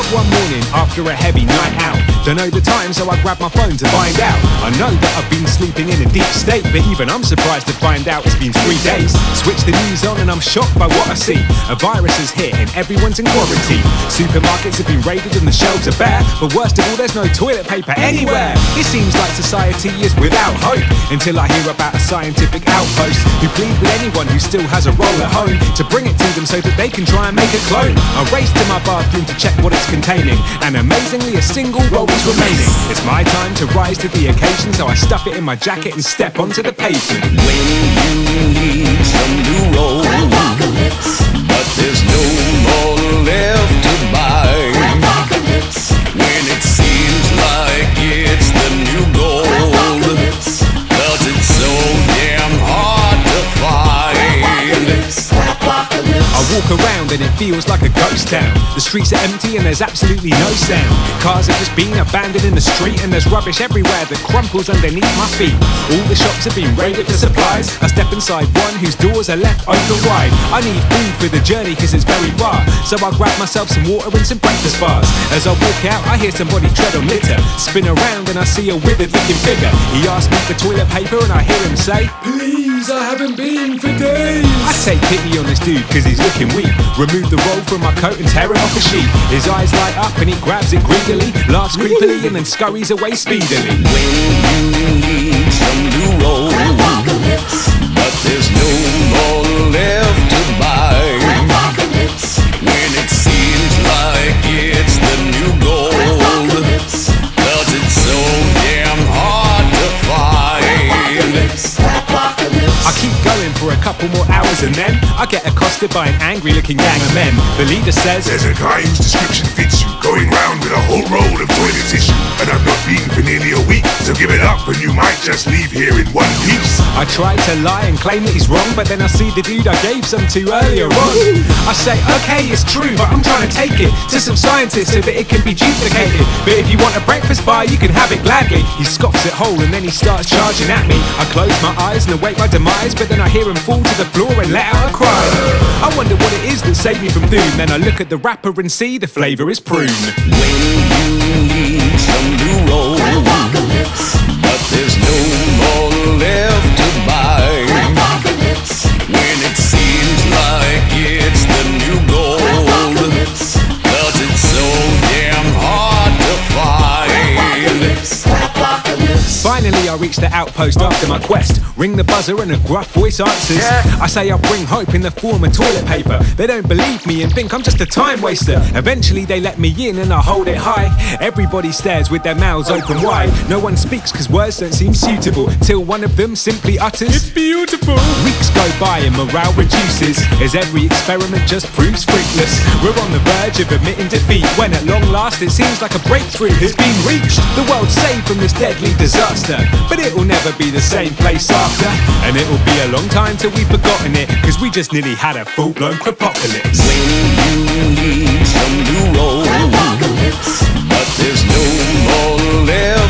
up one morning after a heavy night out. Don't know the time, so I grab my phone to find out. I know that I've been sleeping in a deep state, but even I'm surprised to find out it's been 3 days. Switch the news on and I'm shocked by what I see. A virus is hit and everyone's in quarantine. Supermarkets have been raided and the shelves are bare, but worst of all, there's no toilet paper anywhere. It seems like society is without hope, until I hear about a scientific outpost who plead with anyone who still has a roll at home to bring it to them so that they can try and make a clone. I race to my bathroom to check what it's containing, and amazingly a single roll is remaining. It's my time to rise to the occasion, so I stuff it in my jacket and step onto the pavement. When you need some new roll, but there's no more left to buy. When it seems like it's the new gold, 'cause it's so damn hard to find. I walk around and it feels like a ghost town. The streets are empty and there's absolutely no sound. Cars have just been abandoned in the street, and there's rubbish everywhere that crumples underneath my feet. All the shops have been raided for supplies. I step inside one whose doors are left open wide. I need food for the journey cause it's very far, so I grab myself some water and some breakfast bars. As I walk out I hear somebody tread on litter. Spin around and I see a withered looking figure. He asks me for toilet paper and I hear him say, "Please, I haven't been for days." I take pity on this dude cause he's looking weak. Remove the roll from my coat and tear it off the sheet. His eyes light up and he grabs it greedily, laughs creepily and then scurries away speedily. When you need some new roll, but there's no more left to buy. When it seems like it's the new gold, 'cause it's so damn hard to find. I keep going for a couple more hours and then I get accosted by an angry looking gang of men. The leader says, "There's a guy whose description fits you, going round with a whole roll of toilet tissue, and I've not been for nearly a week, so give it up and you might just leave here in one piece." I try to lie and claim that he's wrong, but then I see the dude I gave some to earlier on. I say, okay, it's true, but I'm trying to take it to some scientists so that it can be duplicated. But if you want a breakfast bar, you can have it gladly. He scoffs it whole and then he starts charging at me. I close my eyes and await my demise, but then I hear him fall to the floor and let out a cry. I wonder what it is that saved me from doom. Then I look at the wrapper and see the flavour is prune. When you need some new roll, but there's no more left to buy. When it seems like it's the new gold, 'cause it's so damn hard to find. Finally I reach the outpost after my quest. Ring the buzzer and a gruff voice answers. I say I bring hope in the form of toilet paper. They don't believe me and think I'm just a time waster. Eventually they let me in and I hold it high. Everybody stares with their mouths open wide. No one speaks cause words don't seem suitable, till one of them simply utters, "It's beautiful." Weeks go by and morale reduces as every experiment just proves fruitless. We're on the verge of admitting defeat when at long last it seems like a breakthrough has been reached. The world's saved from this deadly disaster, but it will never be the same place after. And it will be a long time till we've forgotten it, cause we just nearly had a full-blown crapocalypse. When you need some new roll, but there's no more left